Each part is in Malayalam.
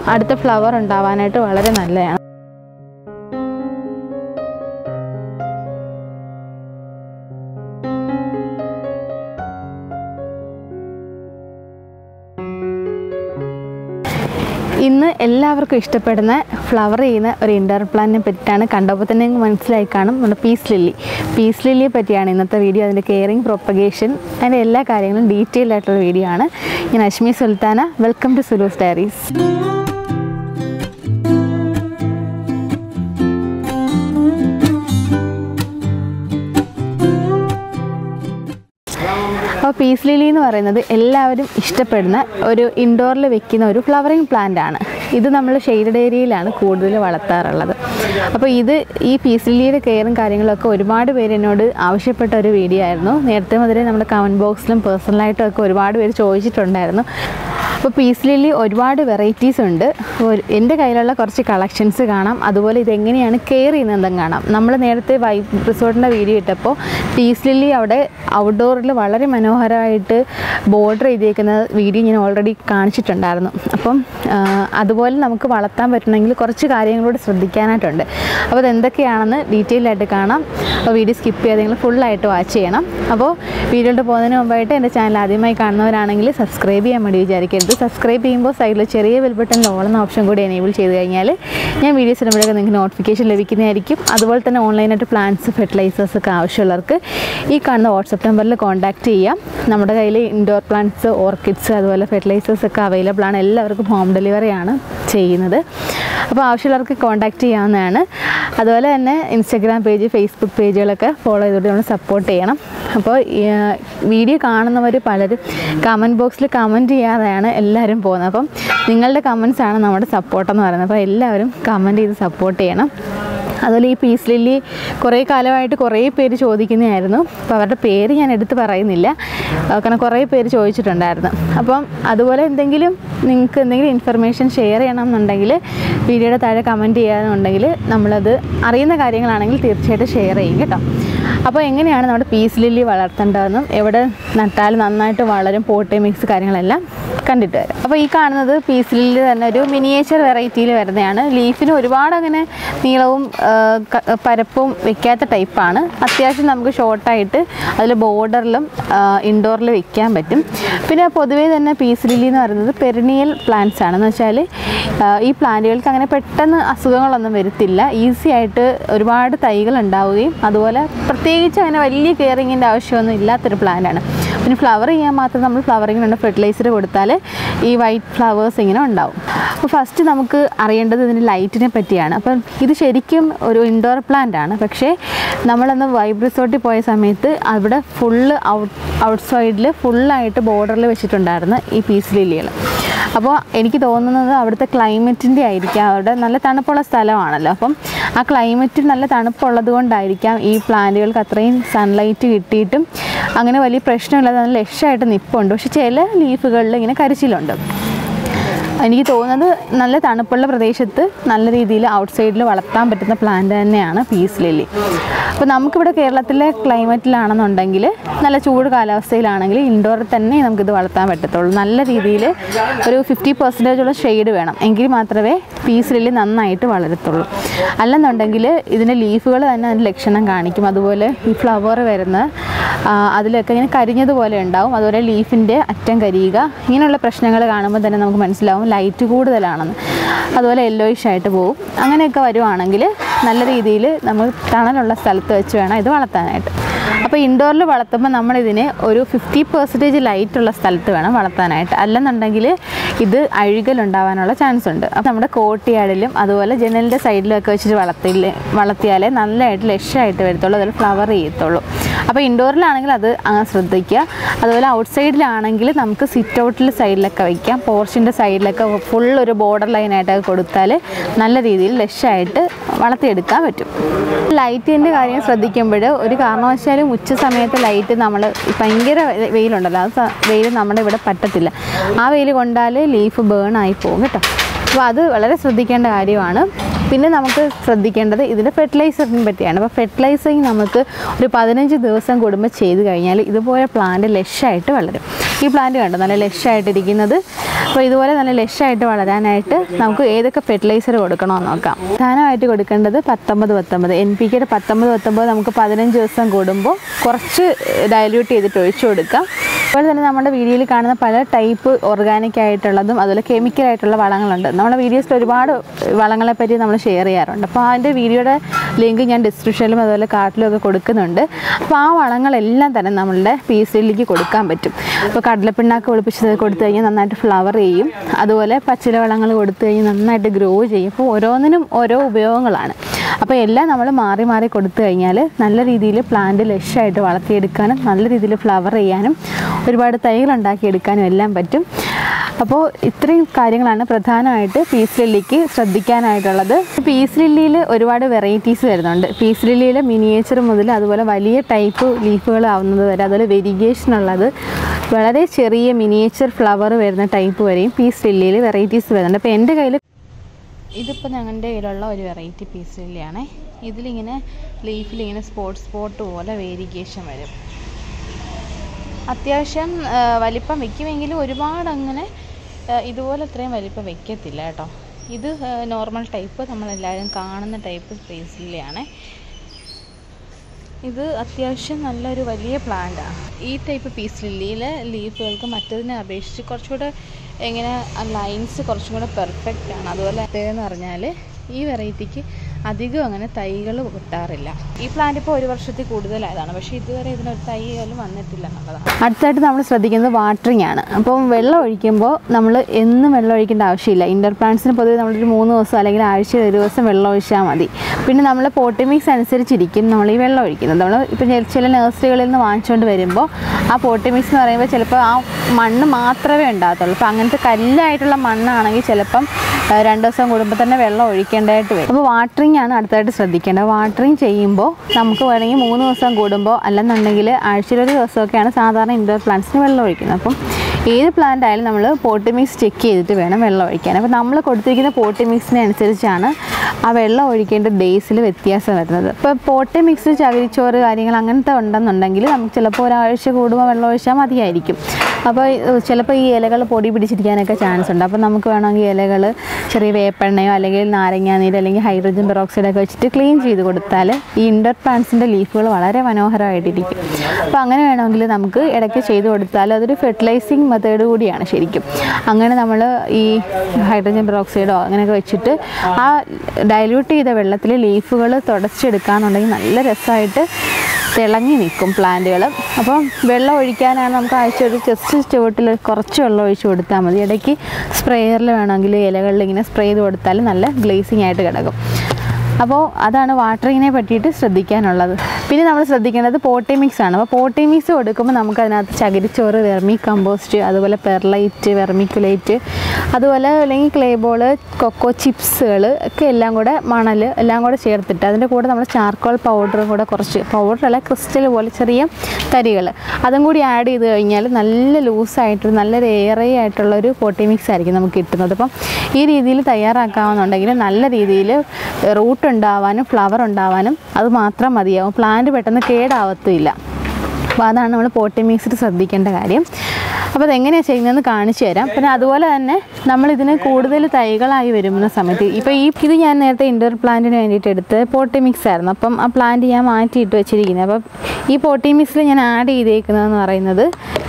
അടുത്ത ഫ്ലവർ ഉണ്ടാവാനായിട്ട് വളരെ നല്ലതാണ്. ഇന്ന് എല്ലാവർക്കും ഇഷ്ടപ്പെടുന്ന ഫ്ലവർ ചെയ്യുന്ന ഒരു ഇൻഡോർ പ്ലാന്റിനെ പറ്റിയിട്ടാണ്. കണ്ടപ്പോൾ തന്നെ മനസ്സിലായി കാണും, നമ്മുടെ പീസ് ലില്ലിയെ പറ്റിയാണ് ഇന്നത്തെ വീഡിയോ. അതിൻ്റെ കെയറിങ്, പ്രൊപ്പഗേഷൻ, അതിൻ്റെ എല്ലാ കാര്യങ്ങളും ഡീറ്റെയിൽഡ് ആയിട്ടുള്ള വീഡിയോ ആണ്. ഞാൻ Ashmi Sultana. Welcome to Sulu's diaries. അപ്പോൾ പീസ് ലില്ലി എന്ന് പറയുന്നത് എല്ലാവരും ഇഷ്ടപ്പെടുന്ന ഒരു ഇൻഡോറിൽ വെക്കുന്ന ഒരു ഫ്ലവറിങ് പ്ലാന്റ് ആണ്. ഇത് നമ്മൾ ഷെയ്ഡഡ് ഏരിയയിലാണ് കൂടുതൽ വളർത്താറുള്ളത്. അപ്പോൾ ഈ പീസ് ലില്ലിയുടെ കെയറും കാര്യങ്ങളൊക്കെ ഒരുപാട് പേര് എന്നോട് ആവശ്യപ്പെട്ട ഒരു വീഡിയോ ആയിരുന്നു. നേരത്തെ മുതലേ നമ്മുടെ കമൻറ്റ് ബോക്സിലും പേഴ്സണലായിട്ടും ഒക്കെ ഒരുപാട് പേര് ചോദിച്ചിട്ടുണ്ടായിരുന്നു. അപ്പോൾ പീസ് ലില്ലി ഒരുപാട് വെറൈറ്റീസ് ഉണ്ട്. എൻ്റെ കയ്യിലുള്ള കുറച്ച് കളക്ഷൻസ് കാണാം, അതുപോലെ ഇതെങ്ങനെയാണ് കെയർ ചെയ്യുന്നതെന്നും കാണാം. നമ്മൾ നേരത്തെ വൈബ് റിസോർട്ടിൻ്റെ വീഡിയോ ഇട്ടപ്പോൾ പീസ് ലില്ലി അവിടെ ഔട്ട്ഡോറിൽ വളരെ മനോഹരമായിട്ട് ബോർഡർ ചെയ്തേക്കുന്ന വീഡിയോ ഞാൻ ഓൾറെഡി കാണിച്ചിട്ടുണ്ടായിരുന്നു. അപ്പം അതുപോലെ നമുക്ക് വളർത്താൻ പറ്റണമെങ്കിൽ കുറച്ച് കാര്യങ്ങളോട് ശ്രദ്ധിക്കാനായിട്ടുണ്ട്. അപ്പോൾ അതെന്തൊക്കെയാണെന്ന് ഡീറ്റെയിൽ ആയിട്ട് കാണാം. അപ്പോൾ വീഡിയോ സ്കിപ്പ് ചെയ്യാതെ നിങ്ങൾ ഫുള്ളായിട്ട് വാച്ച് ചെയ്യണം. അപ്പോൾ വീഡിയോയിൽ പോകുന്നതിന് മുമ്പായിട്ട് എൻ്റെ ചാനൽ ആദ്യമായി കാണുന്നവരാണെങ്കിൽ സബ്സ്ക്രൈബ് ചെയ്യാൻ വേണ്ടി വിചാരിക്കരുത്. സബ്സ്ക്രൈബ് ചെയ്യുമ്പോൾ സൈഡിൽ ചെറിയ ബെൽ ബട്ടൺ ഓൾ എന്ന ഓപ്ഷൻ കൂടി എനേബിൾ ചെയ്ത് കഴിഞ്ഞാൽ ഞാൻ വീഡിയോസ് ഇടുമ്പോഴൊക്കെ നിങ്ങൾക്ക് നോട്ടിഫിക്കേഷൻ ലഭിക്കുന്നതായിരിക്കും. അതുപോലെ തന്നെ ഓൺലൈനായിട്ട് പ്ലാന്റ്സ്, ഫെർട്ടിലൈസേഴ്സ് ഒക്കെ ആവശ്യമുള്ളവർക്ക് ഈ കാണുന്ന വാട്സപ്പ് നമ്പറിൽ കോൺടാക്റ്റ് ചെയ്യാം. നമ്മുടെ കയ്യിൽ ഇൻഡോർ പ്ലാന്റ്സ്, ഓർക്കിഡ്സ്, അതുപോലെ ഫെർട്ടിലൈസേഴ്സ് ഒക്കെ അവൈലബിൾ ആണ്. എല്ലാവർക്കും ഹോം ഡെലിവറിയാണ് ചെയ്യുന്നത്. അപ്പോൾ ആവശ്യമുള്ളവർക്ക് കോൺടാക്റ്റ് ചെയ്യാവുന്നതാണ്. അതുപോലെ തന്നെ ഇൻസ്റ്റാഗ്രാം പേജ്, ഫേസ്ബുക്ക് പേജുകളൊക്കെ ഫോളോ ചെയ്തുകൊണ്ട് നമ്മൾ സപ്പോർട്ട് ചെയ്യണം. അപ്പോൾ വീഡിയോ കാണുന്നവർ പലരും കമൻറ്റ് ബോക്സിൽ കമൻറ്റ് ചെയ്യാതെയാണ് എല്ലാവരും പോകുന്നത്. അപ്പം നിങ്ങളുടെ കമൻറ്റ്സാണ് നമ്മുടെ സപ്പോർട്ടെന്ന് പറയുന്നത്. അപ്പോൾ എല്ലാവരും കമൻറ്റ് ചെയ്ത് സപ്പോർട്ട് ചെയ്യണം. അതുപോലെ ഈ പീസ് ലില്ലി കുറേ കാലമായിട്ട് കുറേ പേര് ചോദിക്കുന്നതായിരുന്നു. അപ്പോൾ അവരുടെ പേര് ഞാൻ എടുത്ത് പറയുന്നില്ല, കാരണം കുറേ പേര് ചോദിച്ചിട്ടുണ്ടായിരുന്നു. അപ്പം അതുപോലെ നിങ്ങൾക്ക് എന്തെങ്കിലും ഇൻഫർമേഷൻ ഷെയർ ചെയ്യണമെന്നുണ്ടെങ്കിൽ വീഡിയോയുടെ താഴെ കമൻറ്റ് ചെയ്യാനുണ്ടെങ്കിൽ നമ്മളത് അറിയുന്ന കാര്യങ്ങളാണെങ്കിൽ തീർച്ചയായിട്ടും ഷെയർ ചെയ്യും കേട്ടോ. അപ്പോൾ എങ്ങനെയാണ് നമ്മുടെ പീസ് ലില്ലി വളർത്തേണ്ടതെന്നും എവിടെ നട്ടാൽ നന്നായിട്ട് വളരും, പോട്ടി മിക്സ് കാര്യങ്ങളെല്ലാം കണ്ടിട്ട് വരാം. അപ്പോൾ ഈ കാണുന്നത് പീസ് ലില്ലി തന്നെ ഒരു മിനിയേച്ചർ വെറൈറ്റിയിൽ വരുന്നതാണ്. ലീഫിന് ഒരുപാട് അങ്ങനെ നീളവും പരപ്പും വെക്കാത്ത ടൈപ്പാണ്. അത്യാവശ്യം നമുക്ക് ഷോർട്ടായിട്ട് അതിൽ ബോർഡറിലും ഇൻഡോറിൽ വെക്കാൻ പറ്റും. പിന്നെ പൊതുവേ തന്നെ പീസ് ലില്ലി എന്ന് പറയുന്നത് പെരിനിയൽ പ്ലാന്റ്സ് ആണെന്ന് വെച്ചാൽ ഈ പ്ലാന്റുകൾക്ക് അങ്ങനെ പെട്ടെന്ന് അസുഖങ്ങളൊന്നും വരത്തില്ല. ഈസി ആയിട്ട് ഒരുപാട് തൈകൾ ഉണ്ടാവുകയും അതുപോലെ പ്രത്യേകിച്ച് അങ്ങനെ വലിയ കെയറിങ്ങിൻ്റെ ആവശ്യമൊന്നും ഇല്ലാത്തൊരു പ്ലാന്റാണ്. പിന്നെ ഫ്ലവർ ചെയ്യാൻ മാത്രം നമ്മൾ ഫ്ലവറിങ്ങിനുള്ള ഫെർട്ടിലൈസർ കൊടുത്താൽ ഈ വൈറ്റ് ഫ്ലവേഴ്സ് ഇങ്ങനെ ഉണ്ടാവും. അപ്പോൾ ഫസ്റ്റ് നമുക്ക് അറിയേണ്ടത് ഇതിൻ്റെ ലൈറ്റിനെ പറ്റിയാണ്. അപ്പം ഇത് ശരിക്കും ഒരു ഇൻഡോർ പ്ലാന്റ് ആണ്. പക്ഷേ നമ്മളന്ന് വൈബ് റിസോർട്ടിൽ പോയ സമയത്ത് അവിടെ ഫുള്ള് ഔട്ട് സൈഡിൽ ഫുള്ളായിട്ട് ബോർഡറിൽ വെച്ചിട്ടുണ്ടായിരുന്നു ഈ പീസ് ലില്ലികൾ. അപ്പോൾ എനിക്ക് തോന്നുന്നത് അവിടുത്തെ ക്ലൈമറ്റിൻ്റെ ആയിരിക്കാം. അവിടെ നല്ല തണുപ്പുള്ള സ്ഥലമാണല്ലോ. അപ്പം ആ ക്ലൈമറ്റ് നല്ല തണുപ്പുള്ളത് കൊണ്ടായിരിക്കാം ഈ പ്ലാന്റുകൾക്ക് അത്രയും സൺലൈറ്റ് കിട്ടിയിട്ടും അങ്ങനെ വലിയ പ്രശ്നമില്ലാതെ നല്ല ലക്ഷമായിട്ട് നിൽപ്പുണ്ട്. പക്ഷെ ചില ലീഫുകളിൽ ഇങ്ങനെ കരിച്ചിലുണ്ട്. എനിക്ക് തോന്നുന്നത് നല്ല തണുപ്പുള്ള പ്രദേശത്ത് നല്ല രീതിയിൽ ഔട്ട്സൈഡിൽ വളർത്താൻ പറ്റുന്ന പ്ലാന്റ് തന്നെയാണ് പീസ് ലില്ലി. അപ്പോൾ നമുക്കിവിടെ കേരളത്തിലെ ക്ലൈമറ്റിലാണെന്നുണ്ടെങ്കിൽ നല്ല ചൂട് കാലാവസ്ഥയിലാണെങ്കിൽ ഇൻഡോറിൽ തന്നെ നമുക്കിത് വളർത്താൻ പറ്റത്തുള്ളൂ. നല്ല രീതിയിൽ ഒരു 50% ഷെയ്ഡ് വേണം, എങ്കിൽ മാത്രമേ പീസ് ലില്ലി നന്നായിട്ട് വളരത്തുള്ളൂ. അല്ലെന്നുണ്ടെങ്കിൽ ഇതിൻ്റെ ലീഫുകൾ തന്നെ അതിൻ്റെ ലക്ഷണം കാണിക്കും. അതുപോലെ ഈ ഫ്ലവർ വരുന്ന അതിലൊക്കെ ഇങ്ങനെ കരിഞ്ഞതുപോലെ ഉണ്ടാവും. അതുപോലെ ലീഫിൻ്റെ അറ്റം കരിയുക, ഇങ്ങനെയുള്ള പ്രശ്നങ്ങൾ കാണുമ്പോൾ തന്നെ നമുക്ക് മനസ്സിലാവും ലൈറ്റ് കൂടുതലാണെന്ന്. അതുപോലെ യെല്ലോയിഷ് ആയിട്ട് പോകും. അങ്ങനെയൊക്കെ വരുവാണെങ്കിൽ നല്ല രീതിയിൽ നമ്മൾ തണലുള്ള സ്ഥലത്ത് വെച്ച് വേണം ഇത് വളർത്താനായിട്ട്. അപ്പോൾ ഇൻഡോറിൽ വളർത്തുമ്പോൾ നമ്മളിതിനെ ഒരു 50% ലൈറ്റുള്ള സ്ഥലത്ത് വേണം വളർത്താനായിട്ട്. അല്ലെന്നുണ്ടെങ്കിൽ ഇത് അഴുകലുണ്ടാവാനുള്ള ചാൻസ് ഉണ്ട്. അപ്പോൾ നമ്മുടെ കോട്ടിയാടിലും അതുപോലെ ജനലിൻ്റെ സൈഡിലൊക്കെ വെച്ചിട്ട് വളർത്തിയാലേ നല്ലതായിട്ട് ലക്ഷമായിട്ട് വരത്തുള്ളൂ, അതുപോലെ ഫ്ലവർ ചെയ്യത്തുള്ളൂ. അപ്പോൾ ഇൻഡോറിലാണെങ്കിൽ അത് ശ്രദ്ധിക്കുക. അതുപോലെ ഔട്ട്സൈഡിലാണെങ്കിൽ നമുക്ക് സിറ്റ് ഔട്ടിൽ സൈഡിലൊക്കെ വയ്ക്കാം. പോർച്ചിൻ്റെ സൈഡിലൊക്കെ ഫുൾ ഒരു ബോർഡർ ലൈനായിട്ടൊക്കെ കൊടുത്താൽ നല്ല രീതിയിൽ ലക്ഷമായിട്ട് വളർത്തിയെടുക്കാൻ പറ്റും. ലൈറ്റിൻ്റെ കാര്യം ശ്രദ്ധിക്കുമ്പോൾ ഒരു കാരണവശാലും ഉച്ച സമയത്ത് ലൈറ്റ് നമ്മൾ ഭയങ്കര വെയിലുണ്ടല്ലോ, ആ വെയിൽ നമ്മുടെ ഇവിടെ പറ്റത്തില്ല. ആ വെയിൽ കൊണ്ടാൽ ലീഫ് ബേൺ ആയി പോകും കേട്ടോ. അപ്പോൾ അത് വളരെ ശ്രദ്ധിക്കേണ്ട കാര്യമാണ്. പിന്നെ നമുക്ക് ശ്രദ്ധിക്കേണ്ടത് ഇതിൻ്റെ ഫെർട്ടിലൈസറിനെ പറ്റിയാണ്. അപ്പോൾ ഫെർട്ടിലൈസിങ് നമുക്ക് ഒരു 15 ദിവസം കൂടുമ്പോൾ ചെയ്ത് കഴിഞ്ഞാൽ ഇതുപോലെ പ്ലാന്റ് ലഷായിട്ട് വളരും. ഈ പ്ലാന്റ് കണ്ടോ നല്ല ലഷായിട്ടിരിക്കുന്നത്. അപ്പോൾ ഇതുപോലെ നല്ല ലഷായിട്ട് വളരാനായിട്ട് നമുക്ക് ഏതൊക്കെ ഫെർട്ടിലൈസർ കൊടുക്കണമെന്ന് നോക്കാം. പ്രധാനമായിട്ട് കൊടുക്കേണ്ടത് 19-19 NPK 19-19 നമുക്ക് 15 ദിവസം കൂടുമ്പോൾ കുറച്ച് ഡയല്യൂട്ട് ചെയ്തിട്ട് ഒഴിച്ചു കൊടുക്കാം. അതുപോലെ തന്നെ നമ്മുടെ വീഡിയോയിൽ കാണുന്ന പല ടൈപ്പ് ഓർഗാനിക് ആയിട്ടുള്ളതും അതുപോലെ കെമിക്കലായിട്ടുള്ള വളങ്ങളുണ്ട്. നമ്മുടെ വീഡിയോസിൽ ഒരുപാട് വളങ്ങളെപ്പറ്റി നമ്മൾ ഷെയർ ചെയ്യാറുണ്ട്. അപ്പോൾ അതിൻ്റെ വീഡിയോയുടെ ലിങ്ക് ഞാൻ ഡിസ്ക്രിപ്ഷനിലും അതുപോലെ കാർട്ടിലും ഒക്കെ കൊടുക്കുന്നുണ്ട്. അപ്പോൾ ആ വളങ്ങളെല്ലാം തന്നെ നമ്മളുടെ പീസിലേക്ക് കൊടുക്കാൻ പറ്റും. അപ്പോൾ കടലപ്പിണ്ണാക്ക് ഒളിപ്പിച്ചത് കൊടുത്തു കഴിഞ്ഞാൽ നന്നായിട്ട് ഫ്ലവർ ചെയ്യും. അതുപോലെ പച്ചില വളങ്ങൾ കൊടുത്തു കഴിഞ്ഞാൽ നന്നായിട്ട് ഗ്രോ ചെയ്യും. അപ്പോൾ ഓരോന്നിനും ഓരോ ഉപയോഗങ്ങളാണ്. അപ്പോൾ എല്ലാം നമ്മൾ മാറി മാറി കൊടുത്തു കഴിഞ്ഞാൽ നല്ല രീതിയിൽ പ്ലാന്റ് ലഷായിട്ട് വളർത്തിയെടുക്കാനും നല്ല രീതിയിൽ ഫ്ലവർ ചെയ്യാനും ഒരുപാട് തൈകൾ ഉണ്ടാക്കിയെടുക്കാനും എല്ലാം പറ്റും. അപ്പോൾ ഇത്രയും കാര്യങ്ങളാണ് പ്രധാനമായിട്ട് പീസ് ലില്ലിക്ക് ശ്രദ്ധിക്കാനായിട്ടുള്ളത്. പീസ് ലില്ലിയിൽ ഒരുപാട് വെറൈറ്റീസ് വരുന്നുണ്ട്. പീസ് ലില്ലിയിൽ മിനിയേച്ചർ മുതൽ അതുപോലെ വലിയ ടൈപ്പ് ലീഫുകൾ ആവുന്നത് വരെ, അതുപോലെ വെരിഗേഷൻ ഉള്ളത്, വളരെ ചെറിയ മിനിയേച്ചർ ഫ്ലവർ വരുന്ന ടൈപ്പ് വരെയും പീസ് ലില്ലിയിൽ വെറൈറ്റീസ് വരുന്നുണ്ട്. അപ്പോൾ എൻ്റെ കയ്യിൽ ഇതിപ്പോൾ ഞങ്ങളുടെ കയ്യിലുള്ള ഒരു വെറൈറ്റി പീസ് ലില്ലിയാണ്. ഇതിലിങ്ങനെ ലീഫിലിങ്ങനെ സ്പോട്ട് പോലെ വേരിഗേഷൻ വരും. അത്യാവശ്യം വലിപ്പം വയ്ക്കുമെങ്കിലും ഒരുപാട് അങ്ങനെ ഇതുപോലെ അത്രയും വലിപ്പം വയ്ക്കത്തില്ല കേട്ടോ. ഇത് നോർമൽ ടൈപ്പ് നമ്മളെല്ലാവരും കാണുന്ന ടൈപ്പ് പീസ് ലില്ലിയാണ്. ഇത് അത്യാവശ്യം നല്ലൊരു വലിയ പ്ലാന്റാണ്. ഈ ടൈപ്പ് പീസ് ലില്ലിയിലെ ലീഫുകൾക്ക് മറ്റതിനെ അപേക്ഷിച്ച് കുറച്ചുകൂടെ എങ്ങനെ ലൈൻസ് കുറച്ചും കൂടെ പെർഫെക്റ്റ് ആണ്. അതുപോലെ എന്ന് പറഞ്ഞാൽ ഈ വെറൈറ്റിക്ക് അധികം അങ്ങനെ തൈകൾ കിട്ടാറില്ല. ഈ പ്ലാന്റ് ഇപ്പോൾ 1 വർഷത്തിൽ കൂടുതലായതാണ്, പക്ഷേ ഇതുവരെ ഇതിനൊരു തൈ പോലും വന്നിട്ടില്ല എന്നുള്ളതാണ്. അടുത്തായിട്ട് നമ്മൾ ശ്രദ്ധിക്കുന്നത് വാട്ടറിങ് ആണ്. അപ്പം വെള്ളം ഒഴിക്കുമ്പോൾ നമ്മൾ എന്നും വെള്ളം ഒഴിക്കേണ്ട ആവശ്യമില്ല. ഇൻഡോർ പ്ലാന്റ്സിന് പൊതുവെ നമ്മളൊരു 3 ദിവസം അല്ലെങ്കിൽ ആഴ്ചയിൽ 1 ദിവസം വെള്ളം ഒഴിച്ചാൽ മതി. പിന്നെ നമ്മൾ പോട്ടി മിക്സ് അനുസരിച്ചിരിക്കും നമ്മൾ ഈ വെള്ളം ഒഴിക്കുന്നത്. നമ്മൾ ഇപ്പം ചില നഴ്സറികളിൽ നിന്ന് വാങ്ങിച്ചുകൊണ്ട് വരുമ്പോൾ ആ പോട്ടി മിക്സ് എന്ന് പറയുമ്പോൾ ചിലപ്പോൾ ആ മണ്ണ് മാത്രമേ ഉണ്ടാകത്തുള്ളൂ. അപ്പോൾ അങ്ങനത്തെ കല്ലായിട്ടുള്ള മണ്ണാണെങ്കിൽ ചിലപ്പം 2 ദിവസം കൂടുമ്പോൾ തന്നെ വെള്ളം ഒഴിക്കേണ്ടതായിട്ട് വരും. അപ്പോൾ വാട്ടറിങ് ആണ് അടുത്തായിട്ട് ശ്രദ്ധിക്കേണ്ടത്. വാട്ടറിങ് ചെയ്യുമ്പോൾ നമുക്ക് വേണമെങ്കിൽ 3 ദിവസം കൂടുമ്പോൾ അല്ലെന്നുണ്ടെങ്കിൽ ആഴ്ചയിൽ 1 ദിവസമൊക്കെയാണ് സാധാരണ ഇൻഡോർ പ്ലാന്റ്സിന് വെള്ളം ഒഴിക്കുന്നത്. അപ്പം ഏത് പ്ലാന്റ് ആയാലും നമ്മൾ പോട്ടി മിക്സ് ചെക്ക് ചെയ്തിട്ട് വേണം വെള്ളം ഒഴിക്കാൻ. അപ്പോൾ നമ്മൾ കൊടുത്തിരിക്കുന്ന പോട്ടി മിക്സിനെ അനുസരിച്ചാണ് ആ വെള്ളം ഒഴിക്കേണ്ട ഡേയ്സിൽ വ്യത്യാസം വരുന്നത്. ഇപ്പോൾ പോട്ടി മിക്സ് ചകിരിച്ചോറ് കാര്യങ്ങൾ അങ്ങനത്തെ ഉണ്ടെന്നുണ്ടെങ്കിൽ നമുക്ക് ചിലപ്പോൾ ഒരാഴ്ച കൂടുമ്പോൾ വെള്ളം ഒഴിച്ചാൽ മതിയായിരിക്കും. അപ്പോൾ ചിലപ്പോൾ ഈ ഇലകൾ പൊടി പിടിച്ചിരിക്കാനൊക്കെ ചാൻസ് ഉണ്ട്. അപ്പോൾ നമുക്ക് വേണമെങ്കിൽ ഇലകൾ ചെറിയ വേപ്പെണ്ണയോ അല്ലെങ്കിൽ നാരങ്ങാനീര് അല്ലെങ്കിൽ ഹൈഡ്രജൻ പെറോക്സൈഡൊക്കെ വെച്ചിട്ട് ക്ലീൻ ചെയ്ത് കൊടുത്താൽ ഈ ഇൻഡോർ പ്ലാന്റ്സിൻ്റെ ലീഫുകൾ വളരെ മനോഹരമായിട്ടിരിക്കും. അപ്പോൾ അങ്ങനെ വേണമെങ്കിൽ നമുക്ക് ഇടയ്ക്ക് ചെയ്ത് കൊടുത്താൽ അതൊരു ഫെർട്ടിലൈസിങ് മെത്തേഡ് കൂടിയാണ് ശരിക്കും. അങ്ങനെ നമ്മൾ ഈ ഹൈഡ്രജൻ പെറോക്സൈഡോ അങ്ങനെയൊക്കെ വെച്ചിട്ട് ആ ഡൈല്യൂട്ട് ചെയ്ത വെള്ളത്തിൽ ലീഫുകൾ തുടച്ചെടുക്കുകയെന്നുണ്ടെങ്കിൽ നല്ല രസമായിട്ട് തിളങ്ങി നിൽക്കും പ്ലാന്റുകൾ. അപ്പം വെള്ളം ഒഴിക്കാനാണ് നമുക്ക് ആഴ്ച ഒരു ജസ്റ്റ് ചുവട്ടിൽ കുറച്ച് വെള്ളം ഒഴിച്ച് കൊടുത്താൽ മതി. ഇടയ്ക്ക് സ്പ്രേയറിൽ വേണമെങ്കിൽ ഇലകളിൽ ഇങ്ങനെ സ്പ്രേ ചെയ്ത് കൊടുത്താൽ നല്ല ഗ്ലേസിങ് ആയിട്ട് കിടക്കും. അപ്പോൾ അതാണ് വാട്ടറിങ്ങിനെ പറ്റിയിട്ട് ശ്രദ്ധിക്കാനുള്ളത്. പിന്നെ നമ്മൾ ശ്രദ്ധിക്കേണ്ടത് പോട്ടി മിക്സ് ആണ്. അപ്പോൾ പോട്ടി മിക്സ് കൊടുക്കുമ്പോൾ നമുക്കതിനകത്ത് ചകിരിച്ചോറ്, വെർമി കമ്പോസ്റ്റ്, അതുപോലെ പെർലൈറ്റ്, വെർമിക്കുലേറ്റ്, അതുപോലെ അല്ലെങ്കിൽ ക്ലേ ബോള്, കൊക്കോ ചിപ്സുകൾ ഒക്കെ എല്ലാം കൂടെ മണൽ എല്ലാം കൂടെ ചേർത്തിട്ട് അതിൻ്റെ കൂടെ നമ്മൾ ചാർക്കോൾ പൗഡറും കൂടെ കുറച്ച് പൗഡറല്ല ക്രിസ്റ്റൽ പോലെ ചെറിയ തരികൾ അതും കൂടി ആഡ് ചെയ്ത് കഴിഞ്ഞാൽ നല്ല ലൂസായിട്ട് നല്ലൊരു എയറേ ആയിട്ടുള്ളൊരു പോട്ടി മിക്സ് ആയിരിക്കും നമുക്ക് കിട്ടുന്നത്. അപ്പം ഈ രീതിയിൽ തയ്യാറാക്കാമെന്നുണ്ടെങ്കിൽ നല്ല രീതിയിൽ റൂട്ട് ഉണ്ടാവാനും ഫ്ലവർ ഉണ്ടാവാനും അത് മാത്രം മതിയാവും. പ്ലാന്റ് പെട്ടെന്ന് കേടാവത്തില്ല. അപ്പോൾ അതാണ് നമ്മൾ പോട്ടി മിക്സിൽ ശ്രദ്ധിക്കേണ്ട കാര്യം. അപ്പോൾ അതെങ്ങനെയാണ് ചെയ്യുന്നതെന്ന് കാണിച്ചു തരാം. പിന്നെ അതുപോലെ തന്നെ നമ്മളിതിന് കൂടുതൽ തൈകളായി വരുന്ന സമയത്ത് ഇപ്പോൾ ഇത് ഞാൻ നേരത്തെ ഇൻഡോർ പ്ലാന്റിന് വേണ്ടിയിട്ട് എടുത്ത് പോട്ടി മിക്സ് ആയിരുന്നു. അപ്പം ആ പ്ലാന്റ് ഞാൻ മാറ്റിയിട്ട് വെച്ചിരിക്കുന്നത്. അപ്പം ഈ പോട്ടി മിക്സിൽ ഞാൻ ആഡ് ചെയ്തേക്കുന്നതെന്ന് പറയുന്നത്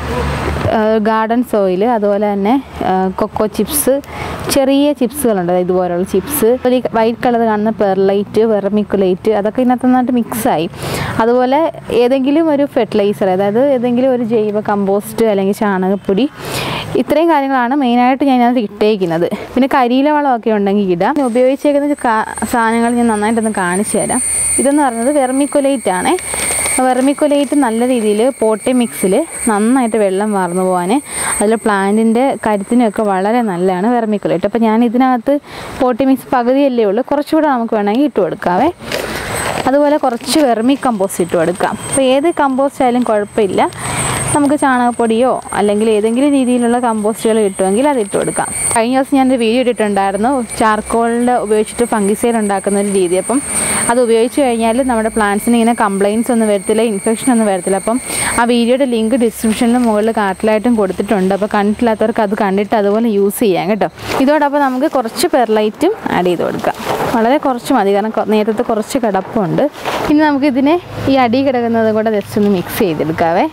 ഗാർഡൻ സോയിൽ, അതുപോലെ തന്നെ കൊക്കോ ചിപ്സ്, ചെറിയ ചിപ്സുകളുണ്ട് ഇതുപോലുള്ള ചിപ്സ്, ഒരു വൈറ്റ് കളർ കാണുന്ന പെർലൈറ്റ്, വെർമിക്കുലേറ്റ്, അതൊക്കെ ഇതിനകത്ത് നന്നായിട്ട് മിക്സായി. അതുപോലെ ഏതെങ്കിലും ഒരു ഫെർട്ടിലൈസർ, അതായത് ഏതെങ്കിലും ഒരു ജൈവ കമ്പോസ്റ്റ് അല്ലെങ്കിൽ ചാണകപ്പൊടി, ഇത്രയും കാര്യങ്ങളാണ് മെയിനായിട്ട് ഞാൻ അതിനകത്ത് ഇട്ടേക്കുന്നത്. പിന്നെ കരിയില വളമൊക്കെ ഉണ്ടെങ്കിൽ ഇടാം. ഉപയോഗിച്ചേക്കുന്ന സാധനങ്ങൾ ഞാൻ നന്നായിട്ടൊന്ന് കാണിച്ചു തരാം. ഇതെന്ന് പറയുന്നത് വെർമിക്കുലേറ്റ് ആണ്. വെർമിക്കുലേറ്റ് നല്ല രീതിയിൽ പോട്ടി മിക്സിൽ നന്നായിട്ട് വെള്ളം വാർന്നു പോകാൻ, അതിൽ പ്ലാന്റിൻ്റെ കരുത്തിനൊക്കെ വളരെ നല്ലതാണ് വെർമിക്കുലേറ്റ്. അപ്പോൾ ഞാൻ ഇതിനകത്ത് പോട്ടി മിക്സ് പകുതിയല്ലേ ഉള്ളൂ, കുറച്ചുകൂടെ നമുക്ക് വേണമെങ്കിൽ ഇട്ട് കൊടുക്കാവേ. അതുപോലെ കുറച്ച് വെർമി കമ്പോസ്റ്റ് ഇട്ട് കൊടുക്കാം. അപ്പോൾ ഏത് കമ്പോസ്റ്റ് ആയാലും കുഴപ്പമില്ല. നമുക്ക് ചാണകപ്പൊടിയോ അല്ലെങ്കിൽ ഏതെങ്കിലും രീതിയിലുള്ള കമ്പോസ്റ്റുകൾ കിട്ടുമെങ്കിൽ അത് ഇട്ട് കൊടുക്കാം. കഴിഞ്ഞ ദിവസം ഞാനൊരു വീഡിയോ ഇട്ടിട്ടുണ്ടായിരുന്നു ചാർക്കോളിൻ്റെ ഉപയോഗിച്ചിട്ട് ഫംഗിസൈഡ് ഉണ്ടാക്കുന്ന ഒരു രീതി. അപ്പം അത് ഉപയോഗിച്ച് കഴിഞ്ഞാൽ നമ്മുടെ പ്ലാന്റ്സിന് ഇങ്ങനെ കംപ്ലയിൻറ്റ്സ് ഒന്നും വരത്തില്ല, ഇൻഫെക്ഷൻ ഒന്നും വരത്തില്ല. അപ്പം ആ വീഡിയോയുടെ ലിങ്ക് ഡിസ്ക്രിപ്ഷനിലും മുകളിൽ കാർട്ടിലായിട്ടും കൊടുത്തിട്ടുണ്ട്. അപ്പോൾ കണ്ടിട്ടില്ലാത്തവർക്ക് അത് കണ്ടിട്ട് അതുപോലെ യൂസ് ചെയ്യാം കേട്ടോ. ഇതോടൊപ്പം നമുക്ക് കുറച്ച് പെർലൈറ്റും ആഡ് ചെയ്ത് കൊടുക്കാം. വളരെ കുറച്ച് മതി, കാരണം നേരത്തെ കുറച്ച് കിടപ്പുണ്ട്. ഇനി നമുക്കിതിനെ ഈ അടി കിടക്കുന്നത് കൂടെ ജസ്റ്റ് ഒന്ന് മിക്സ് ചെയ്തെടുക്കാവേ.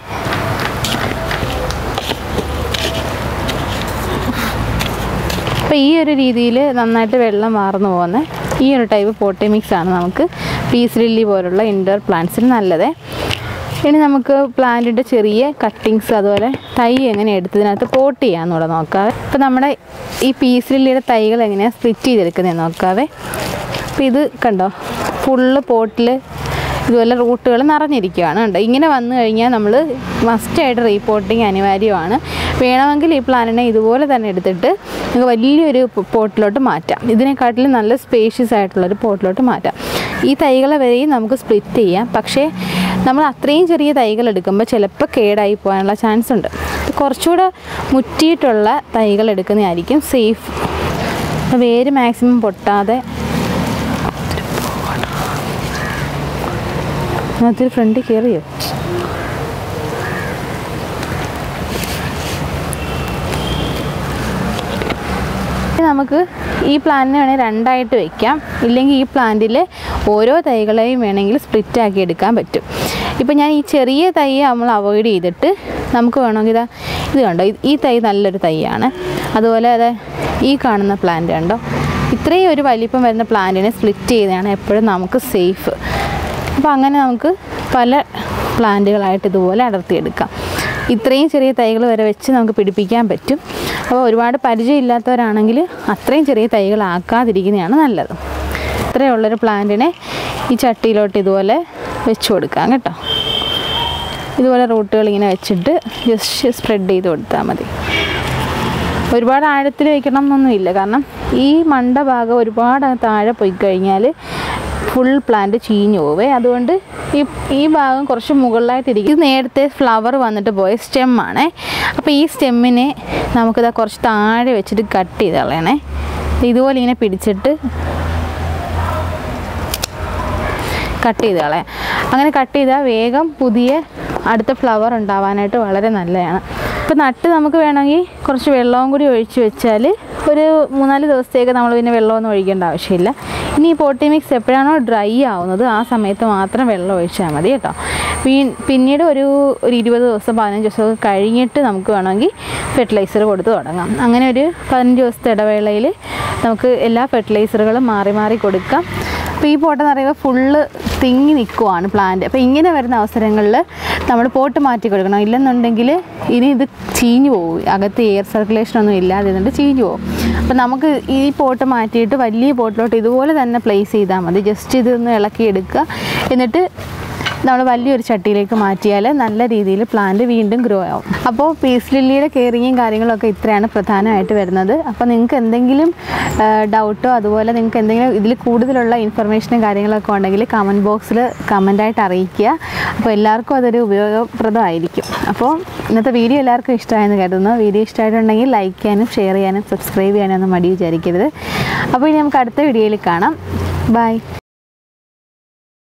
അപ്പോൾ ഈ ഒരു രീതിയിൽ നന്നായിട്ട് വെള്ളം വാർന്നു പോകുന്ന ഈ ഒരു ടൈപ്പ് പോട്ടി മിക്സാണ് നമുക്ക് പീസ് ലില്ലി പോലുള്ള ഇൻഡോർ പ്ലാന്റ്സിന് നല്ലത്. ഇനി നമുക്ക് പ്ലാന്റിൻ്റെ ചെറിയ കട്ടിങ്സ് അതുപോലെ തൈ എങ്ങനെ എടുത്തതിനകത്ത് പോട്ട് ചെയ്യാമെന്നൂടെ നോക്കാവേ. അപ്പോൾ നമ്മുടെ ഈ പീസ് ലില്ലിയുടെ തൈകൾ എങ്ങനെയാണ് സ്പ്ലിറ്റ് ചെയ്തെടുക്കുന്നതെന്ന് നോക്കാവേ. അപ്പോൾ ഇത് കണ്ടോ, ഫുള്ള് പോട്ടിൽ ഇതുപോലെ റൂട്ടുകൾ നിറഞ്ഞിരിക്കുകയാണ് കണ്ടോ. ഇങ്ങനെ വന്നു കഴിഞ്ഞാൽ നമ്മൾ മസ്റ്റായിട്ട് റീപോട്ടിങ് അനിവാര്യമാണ്. വേണമെങ്കിൽ ഈ പ്ലാന്റിനെ ഇതുപോലെ തന്നെ എടുത്തിട്ട് നമുക്ക് വലിയൊരു പോട്ടിലോട്ട് മാറ്റാം. ഇതിനെക്കാട്ടിലും നല്ല സ്പേഷ്യസ് ആയിട്ടുള്ളൊരു പോട്ടിലോട്ട് മാറ്റാം. ഈ തൈകളെ വരെയും നമുക്ക് സ്പ്ലിറ്റ് ചെയ്യാം. പക്ഷേ നമ്മൾ അത്രയും ചെറിയ തൈകൾ എടുക്കുമ്പോൾ ചിലപ്പോൾ കേടായി പോകാനുള്ള ചാൻസ് ഉണ്ട്. കുറച്ചുകൂടെ മുറ്റിയിട്ടുള്ള തൈകൾ എടുക്കുന്നതായിരിക്കും സേഫ്. വേര് മാക്സിമം പൊട്ടാതെ അതിൽ ഫ്രണ്ടിൽ കയറിയോ. നമുക്ക് ഈ പ്ലാന്റിനെ വേണമെങ്കിൽ രണ്ടായിട്ട് വെക്കാം, ഇല്ലെങ്കിൽ ഈ പ്ലാന്റിൽ ഓരോ തൈകളെയും വേണമെങ്കിൽ സ്പ്ലിറ്റാക്കി എടുക്കാൻ പറ്റും. ഇപ്പം ഞാൻ ഈ ചെറിയ തൈ നമ്മൾ അവോയ്ഡ് ചെയ്തിട്ട് നമുക്ക് വേണമെങ്കിൽ ഇത് കണ്ടോ, ഈ തൈ നല്ലൊരു തൈയാണ്. അതുപോലെ അത് ഈ കാണുന്ന പ്ലാന്റ് കണ്ടോ, ഇത്രയും ഒരു വലിപ്പം വരുന്ന പ്ലാന്റിനെ സ്പ്ലിറ്റ് ചെയ്യുന്നതാണ് എപ്പോഴും നമുക്ക് സേഫ്. അപ്പോൾ അങ്ങനെ നമുക്ക് പല പ്ലാന്റുകളായിട്ട് ഇതുപോലെ അടർത്തിയെടുക്കാം. ഇത്രയും ചെറിയ തൈകൾ വരെ വെച്ച് നമുക്ക് പിടിപ്പിക്കാൻ പറ്റും. അപ്പോൾ ഒരുപാട് പരിചയമില്ലാത്തവരാണെങ്കിൽ അത്രയും ചെറിയ തൈകളാക്കാതിരിക്കുന്നതാണ് നല്ലത്. ഇത്രയുള്ളൊരു പ്ലാന്റിനെ ഈ ചട്ടിയിലോട്ട് ഇതുപോലെ വെച്ച് കൊടുക്കാം കേട്ടോ. ഇതുപോലെ റൂട്ടുകൾ ഇങ്ങനെ വെച്ചിട്ട് ജസ്റ്റ് സ്പ്രെഡ് ചെയ്ത് കൊടുത്താൽ മതി. ഒരുപാട് ആഴത്തിൽ വയ്ക്കണം എന്നൊന്നുമില്ല, കാരണം ഈ മണ്ട ഭാഗം ഒരുപാട് താഴെ പോയി കഴിഞ്ഞാൽ ഫുൾ പ്ലാന്റ് ചീഞ്ഞു പോവേ. അതുകൊണ്ട് ഈ ഭാഗം കുറച്ച് മുകളിലായിട്ടിരിക്കും. ഇത് നേരത്തെ ഫ്ലവർ വന്നിട്ട് പോയ സ്റ്റെമ്മാണേ. അപ്പോൾ ഈ സ്റ്റെമ്മിനെ നമുക്കിത് കുറച്ച് താഴെ വെച്ചിട്ട് കട്ട് ചെയ്ത് കളയണേ. ഇതുപോലെ ഇങ്ങനെ പിടിച്ചിട്ട് കട്ട് ചെയ്ത് കളയാം. അങ്ങനെ കട്ട് ചെയ്താൽ വേഗം പുതിയ അടുത്ത ഫ്ലവർ ഉണ്ടാവാനായിട്ട് വളരെ നല്ലതാണ്. ഇപ്പോൾ നട്ട് നമുക്ക് വേണമെങ്കിൽ കുറച്ച് വെള്ളവും കൂടി ഒഴിച്ച് വെച്ചാൽ ഒരു 3-4 ദിവസത്തേക്ക് നമ്മൾ പിന്നെ വെള്ളമൊന്നും ഒഴിക്കേണ്ട ആവശ്യമില്ല. ഇനി ഈ പോട്ടി മിക്സ് എപ്പോഴാണോ ഡ്രൈ ആവുന്നത് ആ സമയത്ത് മാത്രം വെള്ളം ഒഴിച്ചാൽ മതി കേട്ടോ. പിന്നീട് ഒരു 20 ദിവസം 15 ദിവസമൊക്കെ കഴിഞ്ഞിട്ട് നമുക്ക് വേണമെങ്കിൽ ഫെർട്ടിലൈസർ കൊടുത്ത് തുടങ്ങാം. അങ്ങനെ ഒരു 15 ദിവസത്തെ ഇടവേളയിൽ നമുക്ക് എല്ലാ ഫെർട്ടിലൈസറുകളും മാറി മാറി കൊടുക്കാം. അപ്പോൾ ഈ പോട്ടെന്ന് പറയുമ്പോൾ ഫുള്ള് തിങ്ങി നിൽക്കുവാണ് പ്ലാന്റ്. അപ്പോൾ ഇങ്ങനെ വരുന്ന അവസരങ്ങളിൽ നമ്മൾ പോട്ട് മാറ്റി കൊടുക്കണം. ഇല്ലെന്നുണ്ടെങ്കിൽ ഇനി ഇത് ചീഞ്ഞു പോകും, അകത്ത് എയർ സർക്കുലേഷനൊന്നും ഇല്ലാതെ ഇരുന്നിട്ട് ചീഞ്ഞു പോകും. അപ്പോൾ നമുക്ക് ഈ പോട്ട് മാറ്റിയിട്ട് വലിയ പോട്ടിലോട്ട് ഇതുപോലെ തന്നെ പ്ലേസ് ചെയ്താൽ മതി. ജസ്റ്റ് ഇതൊന്ന് ഇളക്കിയെടുക്കുക, എന്നിട്ട് നമ്മൾ വലിയൊരു ചട്ടിയിലേക്ക് മാറ്റിയാൽ നല്ല രീതിയിൽ പ്ലാന്റ് വീണ്ടും ഗ്രോ ആവും. അപ്പോൾ പീസ് ലില്ലിയുടെ കെയറിങ്ങും കാര്യങ്ങളൊക്കെ ഇത്രയാണ് പ്രധാനമായിട്ട് വരുന്നത്. അപ്പോൾ നിങ്ങൾക്ക് എന്തെങ്കിലും ഡൗട്ടോ അതുപോലെ നിങ്ങൾക്ക് എന്തെങ്കിലും ഇതിൽ കൂടുതലുള്ള ഇൻഫർമേഷനും കാര്യങ്ങളൊക്കെ ഉണ്ടെങ്കിൽ കമൻറ്റ് ബോക്സിൽ കമൻ്റായിട്ട് അറിയിക്കുക. അപ്പോൾ എല്ലാവർക്കും അതൊരു ഉപയോഗപ്രദമായിരിക്കും. അപ്പോൾ ഇന്നത്തെ വീഡിയോ എല്ലാവർക്കും ഇഷ്ടമായെന്ന് കരുതുന്നു. വീഡിയോ ഇഷ്ടമായിട്ടുണ്ടെങ്കിൽ ലൈക്ക് ചെയ്യാനും ഷെയർ ചെയ്യാനും സബ്സ്ക്രൈബ് ചെയ്യാനും ഒന്നും മടി വിചാരിക്കരുത്. അപ്പോൾ ഇനി നമുക്ക് അടുത്ത വീഡിയോയിൽ കാണാം. ബൈ.